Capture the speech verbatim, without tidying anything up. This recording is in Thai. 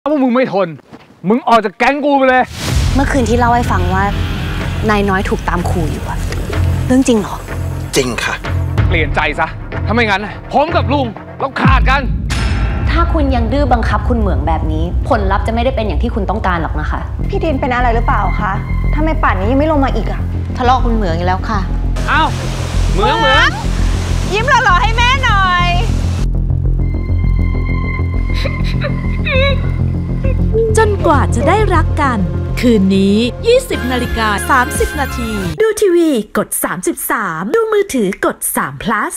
ถ้าพวกมึงไม่ทนมึงออกจากแก๊งกูไปเลยเมื่อคืนที่เล่าให้ฟังว่านายน้อยถูกตามขู่อยู่อะเรื่องจริงเหรอจริงค่ะเปลี่ยนใจซะถ้าไม่งั้นผมกับลุงเราขาดกันถ้าคุณยังดื้อบังคับคุณเหมืองแบบนี้ผลลัพธ์จะไม่ได้เป็นอย่างที่คุณต้องการหรอกนะคะพี่ดินเป็นอะไรหรือเปล่าคะทำไมป่านนี้ยังไม่ลงมาอีกอะทะเลาะคุณเหมืองอีกแล้วค่ะอ้าวเหมืองเหมืองยิ้มหล่อๆให้แม่หน่อยจนกว่าจะได้รักกันคืนนี้ ยี่สิบนาฬิกาสามสิบนาทีดูทีวีกดสามสิบสามดูมือถือกดสาม plus